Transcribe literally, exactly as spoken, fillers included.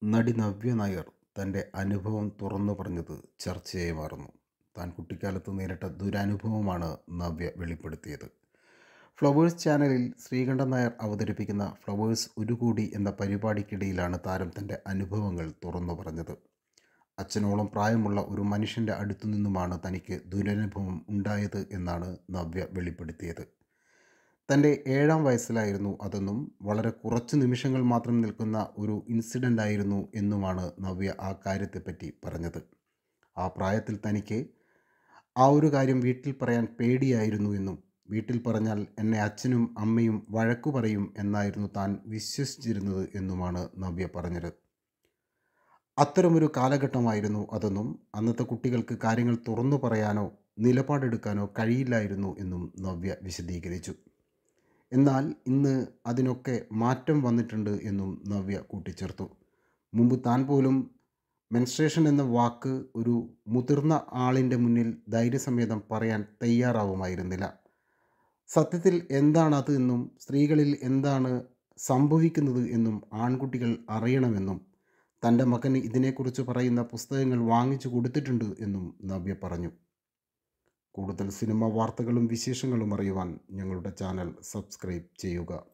നടി നവ്യ നായർ തൻ്റെ അനുഭവം തുറന്നു പറഞ്ഞത് ചർച്ചയായി മാറുന്നു. താൻ കുട്ടിക്കാലത്ത് നേരിട്ട ദുരനുഭവമാണ് നവ്യ വെളിപ്പെടുത്തിയത്. ഫ്ലവേഴ്സ് ചാനലിൽ ശ്രീകണ്ഠൻ നായർ അവതരിപ്പിക്കുന്ന ഫ്ലവേഴ്സ് ഒരു കോടി എന്ന പരിപാടിക്കിടയിലാണ് താരം തൻ്റെ അനുഭവങ്ങൾ തുറന്നു പറഞ്ഞത്. അച്ഛനോളം പ്രായമുള്ള ഒരു മനുഷ്യൻ്റെ അടുത്തു നിന്നുമാണ് തനിക്ക് ദുരനുഭവം ഉണ്ടായത് എന്നാണ് നവ്യ വെളിപ്പെടുത്തിയത്. തൻ്റെ ഏഴാം വയസ്സിലായിരുന്നു അതെന്നും വളരെ കുറച്ച് നിമിഷങ്ങൾ മാത്രം നിൽക്കുന്ന ഒരു ഇൻസിഡൻ്റ് ആയിരുന്നു എന്നുമാണ് നവ്യ ആ കാര്യത്തെപ്പറ്റി പറഞ്ഞത്. ആ പ്രായത്തിൽ തനിക്ക് ആ ഒരു കാര്യം വീട്ടിൽ പറയാൻ പേടിയായിരുന്നു എന്നും വീട്ടിൽ പറഞ്ഞാൽ എന്നെ അച്ഛനും അമ്മയും വഴക്കു പറയും എന്നായിരുന്നു താൻ വിശ്വസിച്ചിരുന്നത് എന്നുമാണ് നവ്യ പറഞ്ഞത്. അത്തരമൊരു കാലഘട്ടമായിരുന്നു അതെന്നും അന്നത്തെ കുട്ടികൾക്ക് കാര്യങ്ങൾ തുറന്നു പറയാനോ നിലപാടെടുക്കാനോ കഴിയില്ലായിരുന്നു എന്നും നവ്യ വിശദീകരിച്ചു. എന്നാൽ ഇന്ന് അതിനൊക്കെ മാറ്റം വന്നിട്ടുണ്ട് എന്നും നവ്യ കൂട്ടിച്ചേർത്തു. മുമ്പ് താൻ പോലും മെൻസ്ട്രേഷൻ എന്ന വാക്ക് ഒരു മുതിർന്ന ആളിൻ്റെ മുന്നിൽ ധൈര്യസമേതം പറയാൻ തയ്യാറാവുമായിരുന്നില്ല. സത്യത്തിൽ എന്താണത് എന്നും സ്ത്രീകളിൽ എന്താണ് സംഭവിക്കുന്നത് എന്നും ആൺകുട്ടികൾ അറിയണമെന്നും തൻ്റെ മകന് ഇതിനെക്കുറിച്ച് പറയുന്ന പുസ്തകങ്ങൾ വാങ്ങിച്ചു കൊടുത്തിട്ടുണ്ട് എന്നും നവ്യ പറഞ്ഞു. കൂടുതൽ സിനിമ വാർത്തകളും വിശേഷങ്ങളും അറിയുവാൻ ഞങ്ങളുടെ ചാനൽ സബ്സ്ക്രൈബ് ചെയ്യുക.